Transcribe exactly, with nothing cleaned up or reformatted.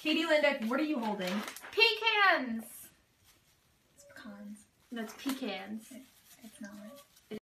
Katie Linda, what are you holding? Pecans. It's pecans. No, it's pecans. It, it's not.